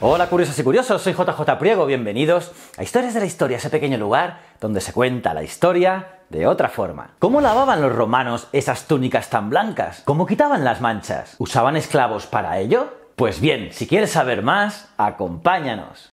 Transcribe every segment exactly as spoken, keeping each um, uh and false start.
Hola curiosos y curiosos, soy J J Priego, bienvenidos a Historias de la Historia, ese pequeño lugar donde se cuenta la historia de otra forma. ¿Cómo lavaban los romanos esas túnicas tan blancas? ¿Cómo quitaban las manchas? ¿Usaban esclavos para ello? Pues bien, si quieres saber más, acompáñanos.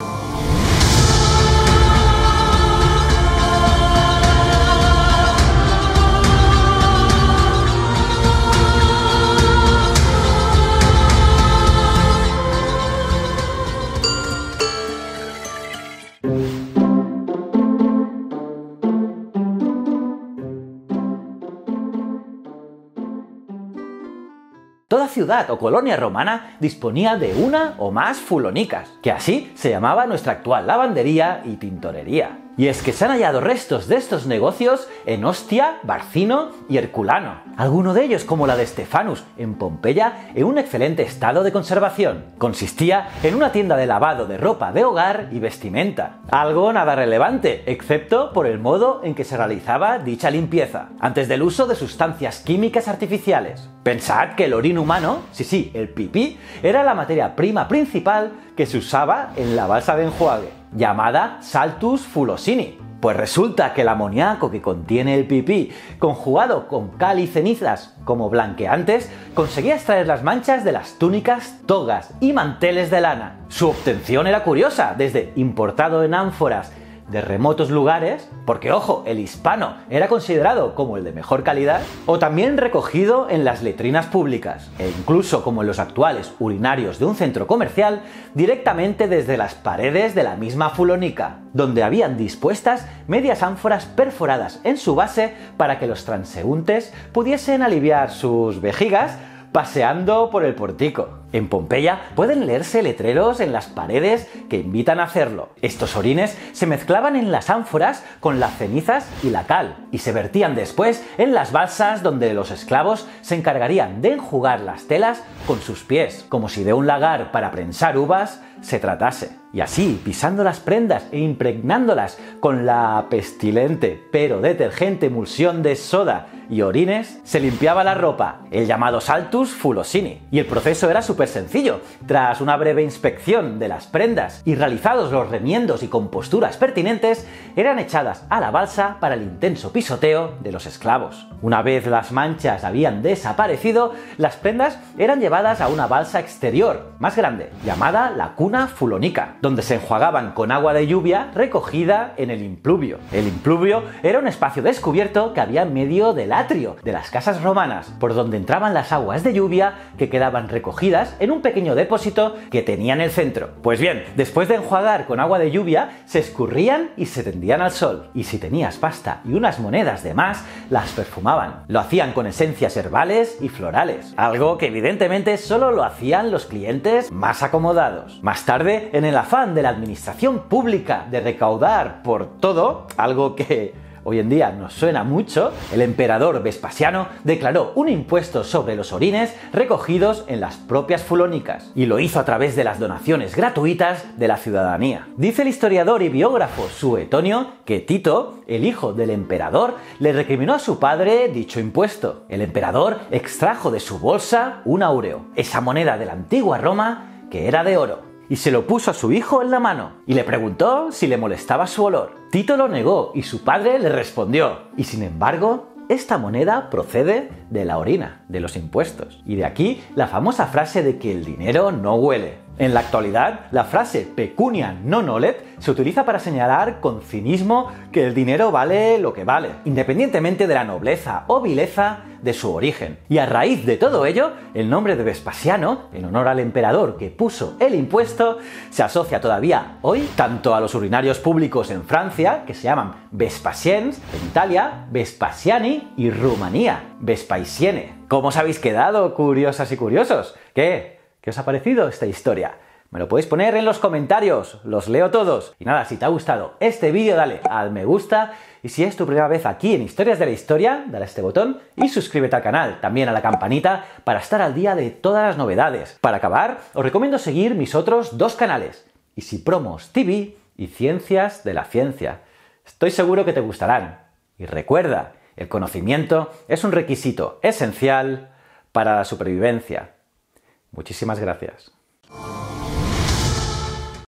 Toda ciudad o colonia romana disponía de una o más fulonicas, que así se llamaba nuestra actual lavandería y tintorería. Y es que se han hallado restos de estos negocios en Ostia, Barcino y Herculano. Alguno de ellos, como la de Stephanus en Pompeya, en un excelente estado de conservación. Consistía en una tienda de lavado de ropa de hogar y vestimenta. Algo nada relevante, excepto por el modo en que se realizaba dicha limpieza, antes del uso de sustancias químicas artificiales. Pensad que el orina humano, sí sí, el pipí, era la materia prima principal que se usaba en la balsa de enjuague, llamada Saltus fulosini. Pues resulta que el amoníaco que contiene el pipí, conjugado con cal y cenizas como blanqueantes, conseguía extraer las manchas de las túnicas, togas y manteles de lana. Su obtención era curiosa, desde importado en ánforas de remotos lugares, porque ojo, el hispano era considerado como el de mejor calidad, o también recogido en las letrinas públicas, e incluso como en los actuales urinarios de un centro comercial, directamente desde las paredes de la misma fulonica, donde habían dispuestas medias ánforas perforadas en su base para que los transeúntes pudiesen aliviar sus vejigas paseando por el portico. En Pompeya pueden leerse letreros en las paredes que invitan a hacerlo. Estos orines se mezclaban en las ánforas con las cenizas y la cal, y se vertían después en las balsas donde los esclavos se encargarían de enjugar las telas con sus pies, como si de un lagar para prensar uvas se tratase. Y así, pisando las prendas e impregnándolas con la pestilente pero detergente emulsión de soda y orines, se limpiaba la ropa, el llamado Saltus fulosini. Y el proceso era súper sencillo. Tras una breve inspección de las prendas y realizados los remiendos y composturas pertinentes, eran echadas a la balsa para el intenso pisoteo de los esclavos. Una vez las manchas habían desaparecido, las prendas eran llevadas a una balsa exterior, más grande, llamada la cuna fulonica, donde se enjuagaban con agua de lluvia recogida en el impluvio. El impluvio era un espacio descubierto que había en medio del atrio de las casas romanas, por donde entraban las aguas de lluvia que quedaban recogidas en un pequeño depósito que tenía en el centro. Pues bien, después de enjuagar con agua de lluvia, se escurrían y se tendían al sol. Y si tenías pasta y unas monedas de más, las perfumaban. Lo hacían con esencias herbales y florales, algo que evidentemente solo lo hacían los clientes más acomodados. Más tarde, en el afán de la administración pública de recaudar por todo, algo que hoy en día nos suena mucho, el emperador Vespasiano declaró un impuesto sobre los orines recogidos en las propias fulonicas, y lo hizo a través de las donaciones gratuitas de la ciudadanía. Dice el historiador y biógrafo Suetonio que Tito, el hijo del emperador, le recriminó a su padre dicho impuesto. El emperador extrajo de su bolsa un áureo, esa moneda de la antigua Roma que era de oro, y se lo puso a su hijo en la mano, y le preguntó si le molestaba su olor. Tito lo negó y su padre le respondió: y sin embargo, esta moneda procede de la orina, de los impuestos. Y de aquí la famosa frase de que el dinero no huele. En la actualidad, la frase pecunia non olet se utiliza para señalar con cinismo que el dinero vale lo que vale, independientemente de la nobleza o vileza de su origen. Y a raíz de todo ello, el nombre de Vespasiano, en honor al emperador que puso el impuesto, se asocia todavía hoy tanto a los urinarios públicos en Francia, que se llaman Vespasiens, en Italia, Vespasiani, y Rumanía, Vespaisiene. ¿Cómo os habéis quedado, curiosas y curiosos? ¿Qué? ¿Qué os ha parecido esta historia? Me lo podéis poner en los comentarios, los leo todos. Y nada, si te ha gustado este vídeo, dale al me gusta. Y si es tu primera vez aquí en Historias de la Historia, dale a este botón y suscríbete al canal, también a la campanita, para estar al día de todas las novedades. Para acabar, os recomiendo seguir mis otros dos canales, Isipromos T V y Ciencias de la Ciencia. Estoy seguro que te gustarán. Y recuerda, el conocimiento es un requisito esencial para la supervivencia. Muchísimas gracias.